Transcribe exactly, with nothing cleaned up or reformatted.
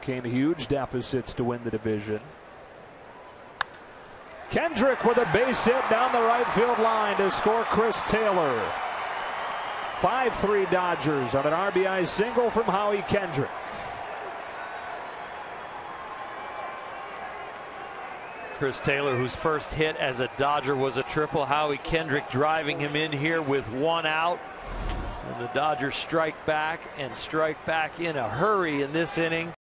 overcame huge deficits to win the division. Kendrick with a base hit down the right field line to score Chris Taylor. five three Dodgers on an R B I single from Howie Kendrick. Chris Taylor, whose first hit as a Dodger was a triple. Howie Kendrick driving him in here with one out. And the Dodgers strike back and strike back in a hurry in this inning.